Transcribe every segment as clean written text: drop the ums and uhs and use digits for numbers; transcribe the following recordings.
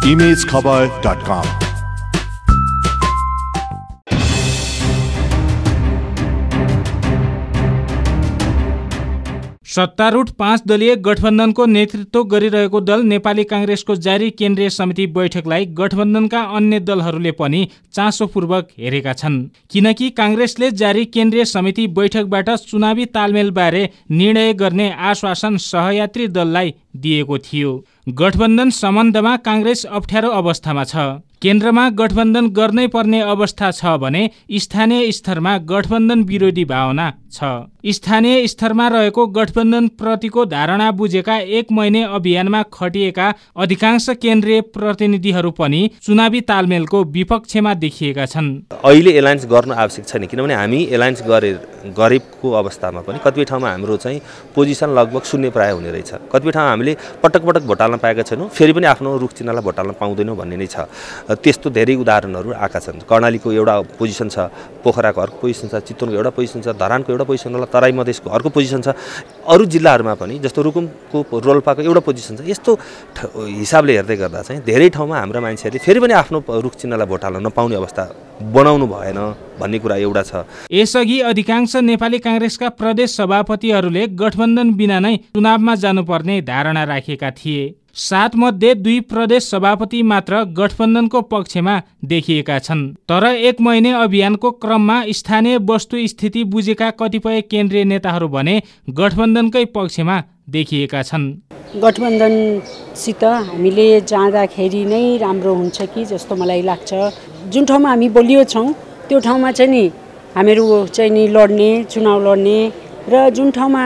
imagekhabar.com। सत्तारूढ 5 दलीय गठबन्धनको नेतृत्व गरिरहेको दल नेपाली कांग्रेसको जारी केन्द्रीय समिति बैठकलाई गठबन्धनका अन्य दलहरूले पनि चासोपूर्वक हेरेका छन्, किनकि कांग्रेसले जारी केन्द्रीय समिति बैठकबाट चुनावी तालमेलबारे निर्णय गर्ने आश्वासन सहयात्री दललाई दिएको थियो। गठबन्धन सम्बन्धमा कांग्रेस अप्ठ्यारो अवस्थामा छ। केन्द्रमा गठबन्धन गर्नै पर्ने अवस्था छ भने स्थानीय स्तरमा गठबन्धन विरोधी भावना छ। स्थानीय स्तरमा रहेको गठबन्धन प्रतिको धारणा बुझेका 1 महिने अभियानमा खटिएका अधिकांश केन्द्रीय प्रतिनिधिहरू पनि चुनावी तालमेलको विपक्षमा देखिएका छन्। अहिले एलायन्स गर्नु आवश्यक छैन, किनभने हामी एलायन्स गरेको अवस्थामा पनि कतिपय ठाउँमा हाम्रो चाहिँ पोजिसन लगभग शून्य प्राय हुने रहेछ। कतिपय ठाउँमा हामीले पटक पटक भोट हाल्न पाएका छैनौँ, फेरि पनि आफ्नो रुख चिन्हलाई भोट हाल्न पाउँदैनौँ भन्ने नै छ। त्यस्तो धेरै उदाहरणहरू आएका छन्। कर्णालीको एउटा पोजिसन छ, पोखराको अर्को पोजिसन छ, चितवनको एउटा पोजिसन छ, धरानको एउटा पोजिसन होला, तराई मधेसको अर्को पोजिसन छ, अरू जिल्लाहरूमा पनि जस्तो रुकुमको रोल्पाको एउटा पोजिसन छ। यस्तो हिसाबले हेर्दै गर्दा चाहिँ धेरै ठाउँमा हाम्रा मान्छेहरूले फेरि पनि आफ्नो रुख चिन्हलाई भोट हाल्न नपाउने अवस्था बनाउनु भएन भन्ने कुरा एउटा छ। यसअघि अधिकांश नेपाली कांग्रेसका प्रदेश सभापतिहरूले गठबन्धन बिना नै चुनावमा जानुपर्ने धारणा राखेका थिए। 7 मध्ये 2 प्रदेश सभापति मात्र गठबन्धनको पक्षमा देखिएका छन्। तर 1 महिने अभियानको क्रममा स्थानीय वस्तुस्थिति बुझेका कतिपय केन्द्रीय नेताहरू भने गठबन्धनकै पक्षमा देखिएका छन्। गठबन्धनसित हामीले जाँदाखेरि नै राम्रो हुन्छ कि जस्तो मलाई लाग्छ। जुन ठाउँमा हामी बलियो छौँ त्यो ठाउँमा चाहिँ नि हामीहरू चाहिँ नि लड्ने, चुनाव लड्ने, र जुन ठाउँमा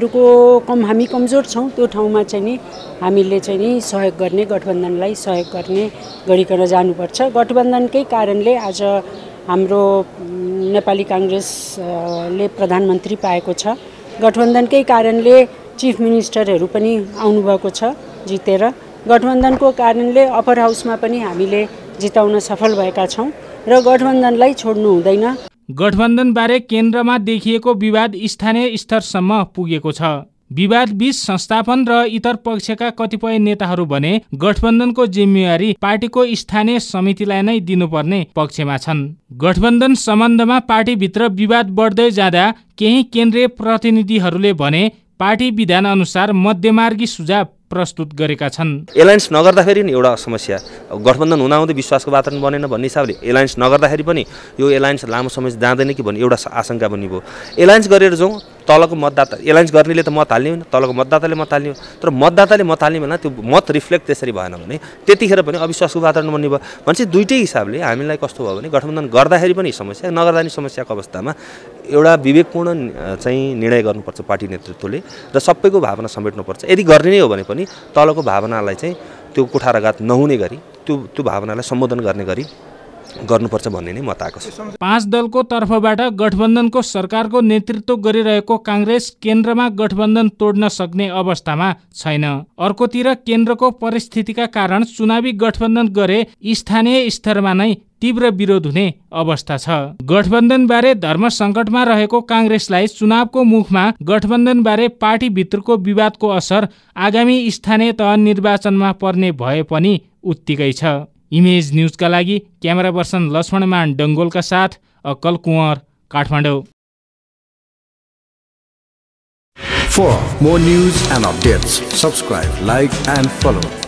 हामी कमजोर छौँ त्यो ठाउँमा चाहिँ नि हामीले चाहिँ नि सहयोग गर्ने, गठबन्धनलाई सहयोग गर्ने गरिकन जानुपर्छ। गठबन्धनकै कारणले आज हाम्रो नेपाली कांग्रेसले प्रधानमन्त्री पाएको छ। गठबन्धनकै कारणले चिफ मिनिस्टरहरू पनि आउनुभएको छ जितेर। गठबन्धनको कारणले अप्पर हाउसमा पनि हामीले जिताउन सफल भएका छौँ र गठबन्धनलाई छोड्नु हुँदैन। गठबन्धनबारे केन्द्रमा देखिएको विवाद स्थानीय स्तरसम्म पुगेको छ। विवाद बीच संस्थापन र इतर पक्षका कतिपय नेताहरू भने गठबन्धनको जिम्मेवारी पार्टीको स्थानीय समितिलाई नै दिनुपर्ने पक्षमा छन्। गठबन्धन सम्बन्धमा पार्टीभित्र विवाद बढ्दै जाँदा केही केन्द्रीय प्रतिनिधिहरूले भने पार्टी विधान अनुसार मध्यमार्गी सुझाव प्रस्तुत गरेका छन्। एलायन्स नगर्दाखेरि नि एउटा समस्या, गठबन्धन हुँदाहुँदै विश्वासको वातावरण बनेन भन्ने हिसाबले एलायन्स नगर्दाखेरि पनि यो एलायन्स लामो समय जाँदैन कि भन्ने एउटा आशंका बन्ने भयो। एलायन्स गरेर जाउँ, तलको मतदाता एलायन्स गर्नेले त मत हाल्ने होइन, तलको मतदाताले मत हाल्ने हो, तर मतदाताले मत हाल्ने भन्दा त्यो मत रिफ्लेक्ट त्यसरी भएन भने त्यतिखेर पनि अविश्वासको वातावरण बन्ने भयो। भनेपछि दुईटै हिसाबले हामीलाई कस्तो भयो भने गठबन्धन गर्दाखेरि पनि समस्या, नगर्दा पनि समस्याको अवस्थामा एउटा विवेकपूर्ण चाहिँ निर्णय गर्नुपर्छ पार्टी नेतृत्वले र सबैको भावना समेट्नुपर्छ। यदि गर्ने नै हो भने पनि तलको भावनालाई चाहिँ त्यो कुठाराघात नहुने गरी त्यो भावनालाई सम्बोधन गर्ने गरी गर्नुपर्छ भन्ने नै मत आएको छ। 5 दलको तर्फबाट गठबन्धनको सरकारको नेतृत्व गरिरहेको कांग्रेस केन्द्रमा गठबन्धन तोड्न सक्ने अवस्थामा छैन। अर्कोतिर केन्द्रको परिस्थितिका कारण चुनावी गठबन्धन गरे स्थानीय स्तरमा नै तीव्र विरोध हुने अवस्था छ। गठबन्धनबारे धर्म सङ्कटमा रहेको कांग्रेसलाई चुनावको मुखमा गठबन्धनबारे पार्टीभित्रको विवादको असर आगामी स्थानीय तह निर्वाचनमा पर्ने भए पनि उत्तिकै छ। इमेज न्यूजका लागि क्यामेरा पर्सन लक्ष्मणमान डङ्गोलका साथ अक्कल Kunwar, Kathmandu. For more news and updates, subscribe, like and follow